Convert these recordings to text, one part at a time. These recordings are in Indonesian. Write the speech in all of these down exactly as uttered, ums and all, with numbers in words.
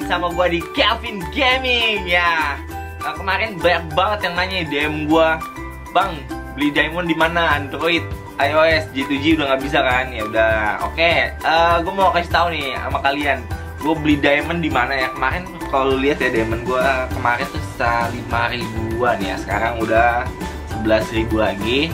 sama gua di Kelvin Gaming ya. Nah, kemarin banyak banget yang nanya D M gua, "Bang, beli diamond di mana? Android, iOS, G dua G udah nggak bisa kan?" Ya udah, oke. Okay. Uh, gua mau kasih tahu nih sama kalian. Gua beli diamond di mana ya? Kemarin kalau lihat ya diamond gua kemarin tuh lima ribuan ya. Sekarang udah sebelas ribu lagi.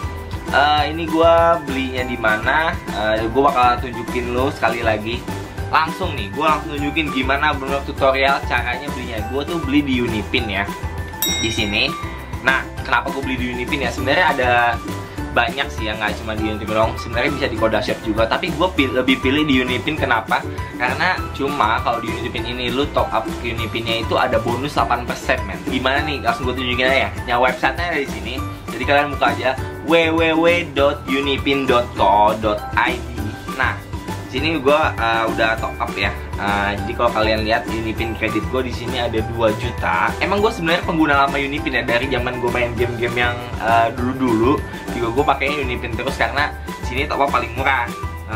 Uh, ini gua belinya di mana? Uh, gua bakal tunjukin lo sekali lagi. Langsung nih, gue langsung tunjukin gimana bener tutorial caranya belinya. Gue tuh beli di Unipin ya, di sini. Nah, kenapa gue beli di Unipin ya? Sebenarnya ada banyak sih ya, nggak cuma di Unipin dong. Sebenarnya bisa di Koda Shop juga. Tapi gue pil lebih pilih di Unipin. Kenapa? Karena cuma kalau di Unipin ini lu top up Unipinnya itu ada bonus delapan persen men. Gimana nih? Langsung gue tunjukin aja ya. Yang websitenya ada di sini. Jadi kalian buka aja w w w dot unipin dot co dot i d. Nah, sini gue uh, udah top up ya. Uh, jadi kalau kalian lihat Unipin kredit gue di sini ada dua juta. Emang gue sebenarnya pengguna lama Unipin ya, dari zaman gue main game-game yang uh, dulu-dulu juga gue pakainya Unipin terus karena di sini top up paling murah.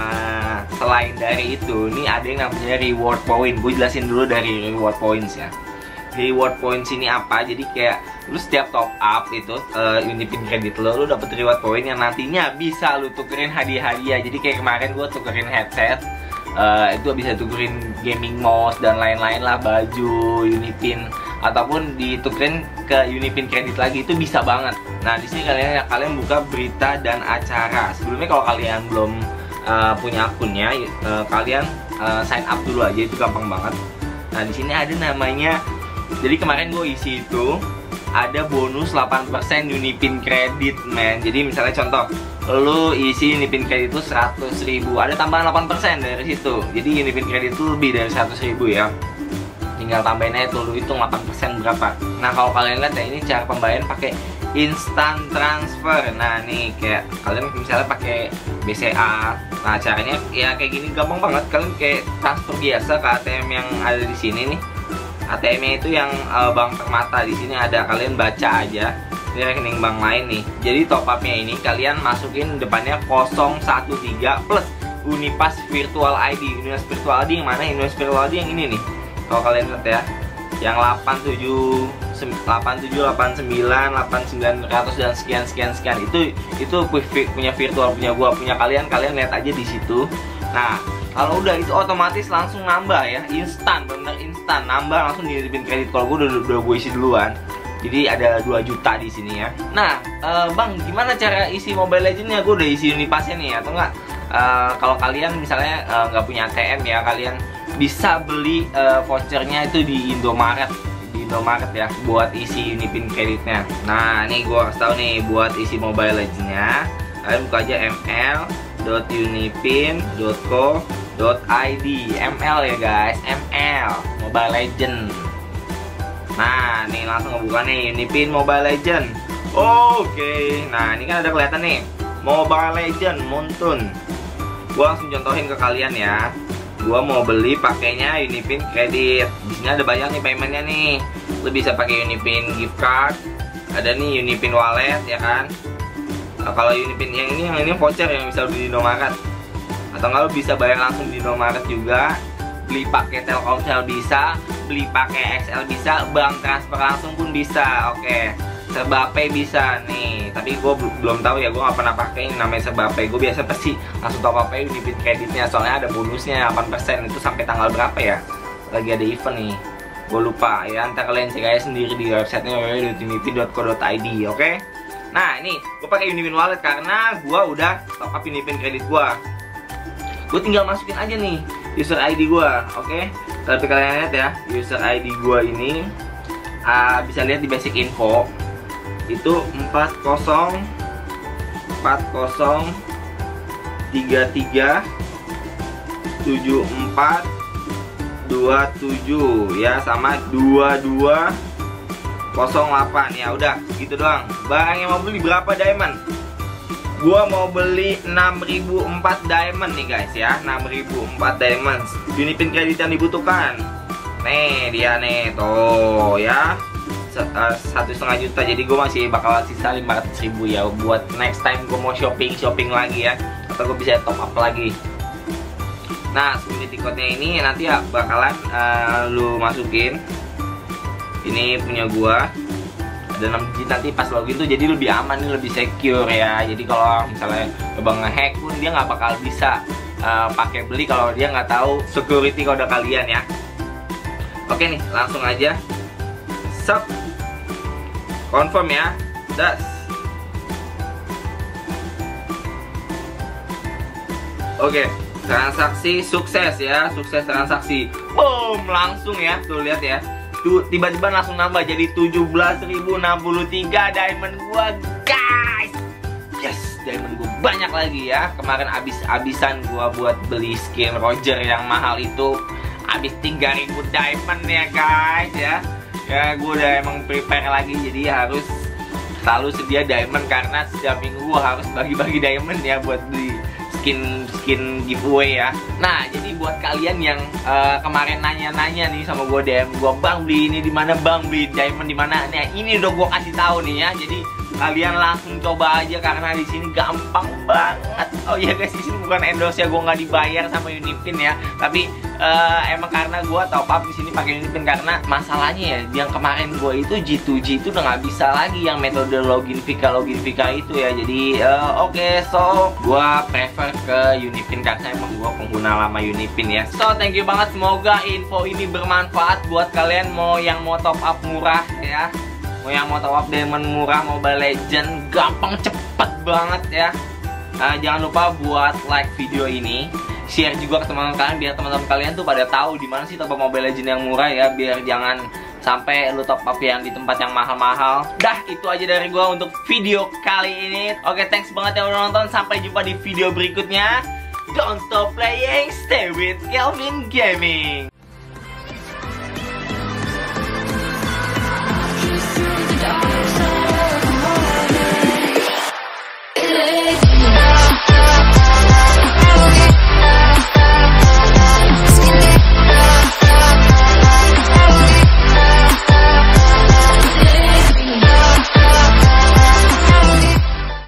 Uh, selain dari itu, ini ada yang namanya reward point. Gue jelasin dulu dari reward points ya. Reward points ini apa? Jadi kayak lu setiap top up itu uh, Unipin kredit lo, lu dapet reward point yang nantinya bisa lu tukerin hadiah-hadiah. Jadi kayak kemarin gue tukerin headset, uh, itu bisa tukerin gaming mouse dan lain-lain lah, baju Unipin, ataupun ditukerin ke Unipin kredit lagi, itu bisa banget. Nah, di sini kalian kalian buka berita dan acara. Sebelumnya kalau kalian belum uh, punya akunnya, uh, kalian uh, sign up dulu aja, itu gampang banget. Nah, di sini ada namanya. Jadi kemarin gue isi itu ada bonus delapan persen Unipin kredit men. Jadi misalnya contoh, lu isi Unipin kredit itu seratus ribu, ada tambahan delapan persen dari situ. Jadi Unipin kredit itu lebih dari seratus ribu ya. Tinggal tambahin aja tuh, lu hitung delapan persen berapa. Nah, kalau kalian lihat ya, ini cara pembayaran pakai instant transfer. Nah, nih kayak kalian misalnya pakai B C A. Nah, caranya ya kayak gini, gampang banget. Kalian kayak transfer biasa ke A T M yang ada di sini nih. A T M-nya itu yang uh, Bank Permata. Di sini ada, kalian baca aja. Ini rekening bank lain nih. Jadi top up-nya ini kalian masukin depannya nol satu tiga plus Unipas Virtual I D. Unipas Virtual I D yang mana? Unipas Virtual I D yang ini nih. Kalau kalian lihat ya, yang delapan tujuh delapan tujuh delapan sembilan delapan sembilan ratus dan sekian sekian sekian itu itu punya virtual, punya gua, punya kalian. Kalian lihat aja di situ. Nah, kalau udah itu otomatis langsung nambah ya, instan, bener instan nambah langsung di Unipin kredit. Kalau gue udah, udah gue isi duluan, jadi ada dua juta di sini ya. Nah, uh, bang, gimana cara isi Mobile Legends-nya? Gue udah isi Unipasnya nih, atau enggak? Uh, kalau kalian misalnya nggak uh, punya A T M ya, kalian bisa beli uh, vouchernya itu di Indomaret, di Indomaret ya, buat isi Unipin kreditnya. Nah, nih gue kasih tahu nih, buat isi Mobile Legends-nya, kalian buka aja m l dot unipin dot co dot i d. M L ya guys, M L Mobile Legend. Nah, nih langsung ngebuka nih Unipin Mobile Legend. Oke, okay. Nah ini kan ada kelihatan nih Mobile Legend Moonton. Gua langsung contohin ke kalian ya. Gua mau beli pakainya Unipin kredit. Di sini ada banyak nih paymentnya nih. Lu bisa pakai Unipin gift card. Ada nih Unipin wallet ya kan. Nah, kalau Unipin yang ini, yang ini voucher yang bisa beli di Indomaret. Atau nggak, lu bisa bayar langsung di Indomaret juga. Beli pakai Telkomsel bisa, beli pakai X L bisa, bank transfer langsung pun bisa. Oke, Serba Pay bisa nih. Tapi gue belum tahu ya, gue nggak pernah pakai ini namanya Serba Pay. Gue biasa pasti langsung top up pay Unipin kreditnya, soalnya ada bonusnya delapan persen. Itu sampai tanggal berapa ya? Lagi ada event nih. Gue lupa ya, ntar kalian cek aja sendiri di websitenya w w w dot unipin dot co dot i d. Oke. Nah, ini gue pakai Unipin Wallet karena gue udah top up Unipin kredit gue. Gue tinggal masukin aja nih user I D gue, oke? Okay? Tapi kalian lihat ya, user I D gue ini uh, bisa lihat di basic info itu empat nol empat nol tiga tiga tujuh empat dua tujuh ya, sama dua dua nol delapan ya. Udah gitu doang. Barang yang mau beli berapa diamond? Gua mau beli enam ribu empat diamond nih guys ya, enam ribu empat diamond. Unipin kredit yang dibutuhkan. Nih dia nih, tuh ya, satu setengah juta. Jadi gue masih bakal sisa lima ratus ribu ya, buat next time gue mau shopping shopping lagi ya, atau gue bisa top up lagi. Nah, security code-nya ini nanti ya bakalan uh, lu masukin. Ini punya gua. Ada enam digit nanti pas login tuh, jadi lebih aman nih, lebih secure ya. Jadi kalau misalnya coba ngehack pun dia nggak bakal bisa uh, pakai beli kalau dia nggak tahu security kode kalian ya. Oke nih, langsung aja. Sub. Confirm ya. Das. Oke, transaksi sukses ya, sukses transaksi. Boom, langsung ya, tuh lihat ya. Tuh tiba-tiba langsung nambah jadi tujuh belas ribu enam puluh tiga diamond gua, guys. Yes, diamond gua banyak lagi ya. Kemarin abis-abisan gua buat beli skin Roger yang mahal itu. Habis tiga ribu diamond ya, guys ya. Ya, gua udah emang prepare lagi, jadi harus selalu sedia diamond karena setiap minggu gua harus bagi-bagi diamond ya buat beli skin skin giveaway ya. Nah, jadi buat kalian yang uh, kemarin nanya-nanya nih sama gue D M gue, bang beli ini di mana, bang beli diamond di mana? Nah, ini udah gue kasih tahu nih ya. Jadi kalian langsung coba aja karena di sini gampang banget. Oh iya guys, di sini bukan endorse ya, gue nggak dibayar sama Unipin ya. Tapi uh, emang karena gue top up di sini pakai Unipin karena masalahnya ya, yang kemarin gue itu G dua G itu udah nggak bisa lagi yang metode login Vika login Vika itu ya. Jadi uh, oke, okay, so gue prefer ke Unipin karena emang gue pengguna lama Unipin ya. So thank you banget, semoga info ini bermanfaat buat kalian mau yang mau top up murah ya. Mau yang mau top up diamond murah Mobile Legends, gampang cepet banget ya. Nah, jangan lupa buat like video ini, share juga ke teman-teman kalian biar teman-teman kalian tuh pada tahu di mana sih top up Mobile Legends yang murah ya, biar jangan sampai lu top up yang di tempat yang mahal-mahal. Dah, itu aja dari gua untuk video kali ini. Oke, thanks banget yang udah nonton. Sampai jumpa di video berikutnya. Don't stop playing, stay with Kelvin Gaming.